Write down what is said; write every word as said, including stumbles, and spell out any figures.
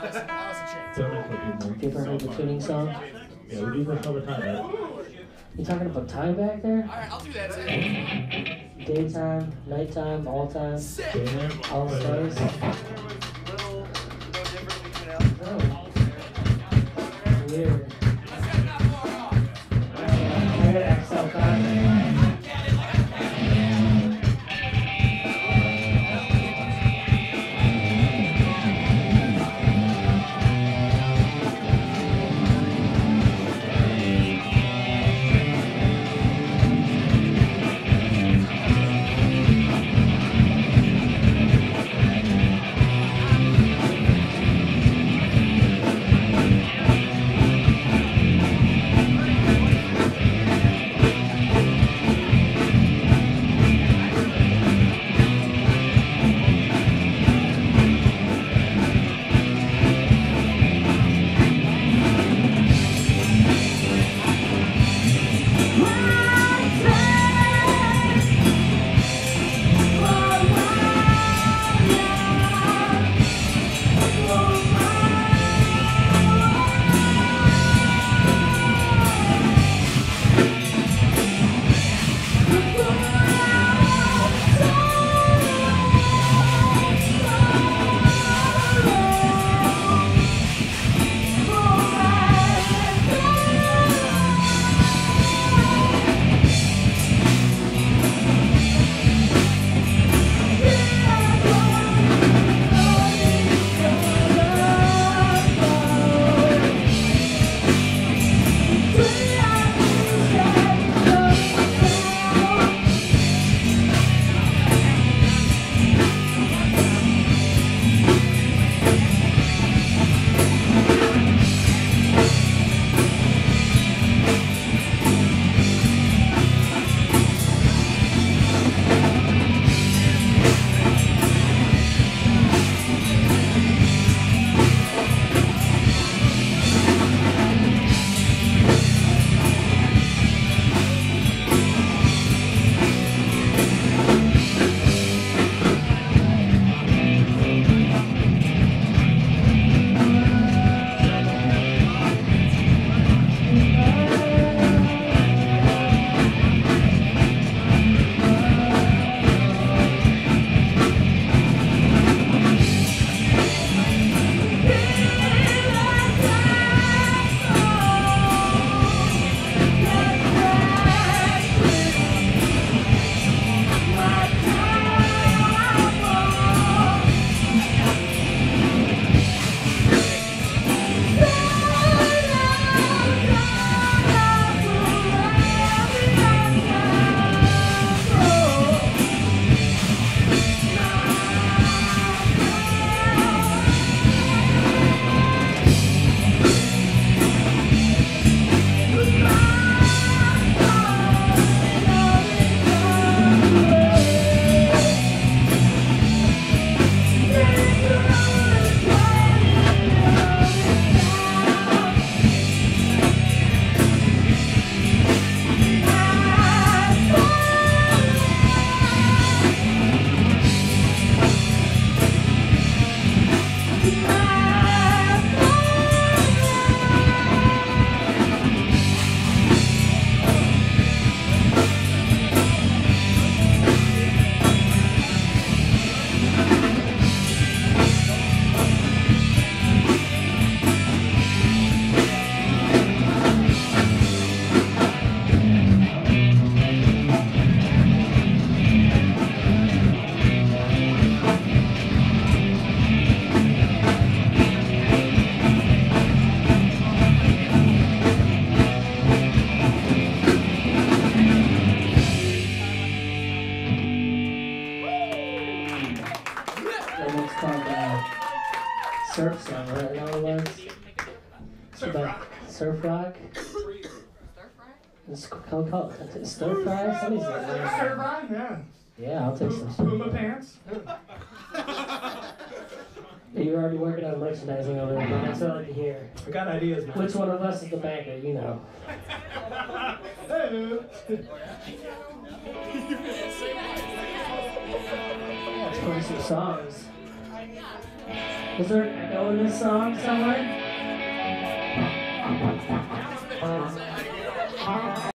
You ever heard the tuning song? Yeah, we do this all the time, right? You talking about time back there? Alright, I'll do that too. Daytime, nighttime, all time, all stars. Little, no difference between us. Oh. Weird. I gotta X L five. surf song, right? Is that what it was? Surf about rock. Surf rock? Stir fry? It's called, called stir fry? Somebody's like, yeah. Stir fry, yeah. Yeah, I'll take some stir Puma fry. pants. You're already working on merchandising over there, but that's what I like to hear. I got ideas now. Which one of us is the banker, you know? Hey. Let's play some songs. Is there an echo in this song somewhere?